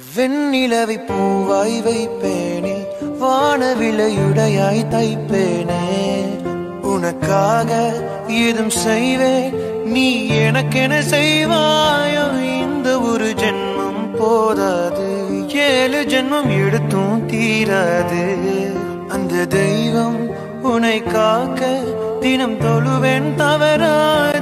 வெண்ணிலவை பூவாய் வைப்பேனே, வானவிலையுடையாய் தைப்பேனே. உனக்காக ஏதும் செய்வேன், நீ எனக்கென செய்வாயோ. இந்த ஒரு ஜென்மம் போதாது, 7 ஜென்மம் எடுத்தும் தீராது. அந்த தெய்வம் உன்னை காக்க தினம் தொழுவேன் தவறாது.